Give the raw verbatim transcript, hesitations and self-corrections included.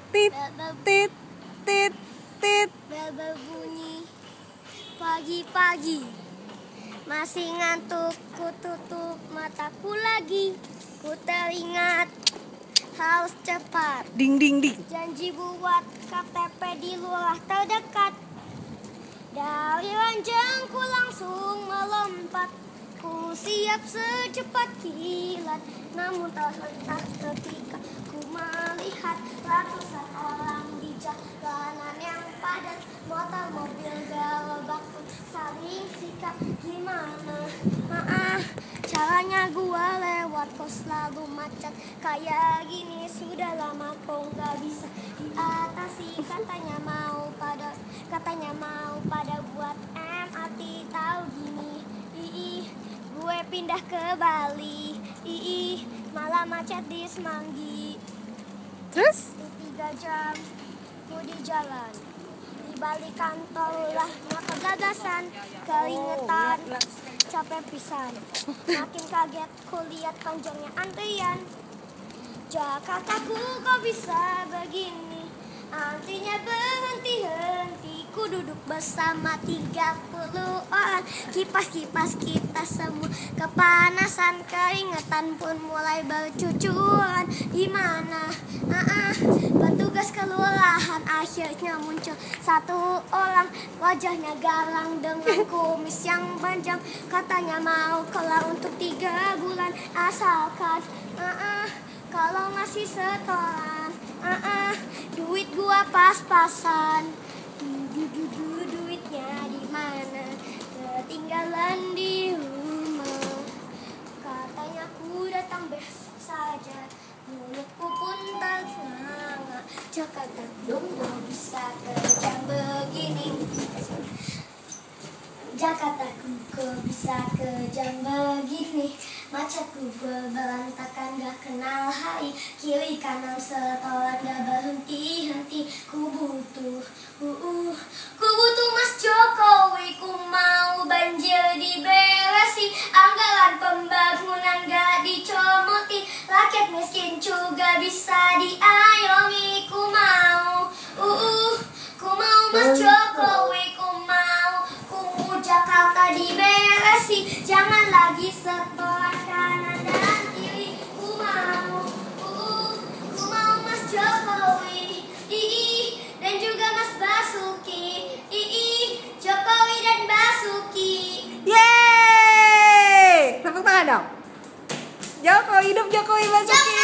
tit tit tit tit. Bel berbunyi pagi-pagi, masih ngantuk, ku tutup mataku lagi. Ku teringat harus cepat, Ding ding ding. janji buat K T P di lurah terdekat. Dari ranjangku langsung melompat, ku siap secepat kilat. Namun terhentak ketika ku melihat ratusan orang di jalanan yang padat. Motor, mobil, gerobak pun saling sikat. Gimana, maaf, caranya gua lewat kok selalu macet. Kayak gini sudah lama kok nggak bisa diatasi. Katanya mau pada, katanya mau pada buat M R T. Tahu gini, ii, gue pindah ke Bali, ii, malah macet di Semanggi. Terus? Tiga jam ku di jalan, di balik kantor ulahnya kegagasan, keringetan, capek pisan. Makin kaget ku lihat panjangnya antrian. Jakartaku kok bisa begini, antrinya berhenti-henti. Ku duduk bersama tiga puluh orang, kipas-kipas kita semua kepanasan, keringetan pun mulai bercucuran. Di mana? Ah, petugas kelurahan akhirnya muncul satu orang, wajahnya garang dengan kumis yang panjang. Katanya mau kelar untuk tiga bulan asalkan ah, kalau ngasih setoran, ah, duit gua pas-pasan. Du-du-du, duitnya di mana? Ketinggalan di rumah. Katanya ku datang besok saja, mulutku pun ternganga. Jakarta kok bisa kejam begini, Jakarta kok bisa kejam begini. Macetku berantakan gak kenal hari, kiri kanan setoran gak berhenti-henti. Ku butuh, uh, uh, ku butuh Mas Jokowi, ku mau banjir diberesi, anggaran pembangunan gak dicomoti, rakyat miskin juga bisa diayomi. Ku mau, uh, uh, ku mau Mas Jokowi, ku mau, ku mau Jakarta diberesi, jangan lagi setoran kanan dan kiri. Ku mau, uh, ku mau Mas Jokowi, ii, dan juga Mas Basuki, ii, Jokowi dan Basuki. Yeay! Tepuk tangan dong. Jokowi, hidup Jokowi, Basuki.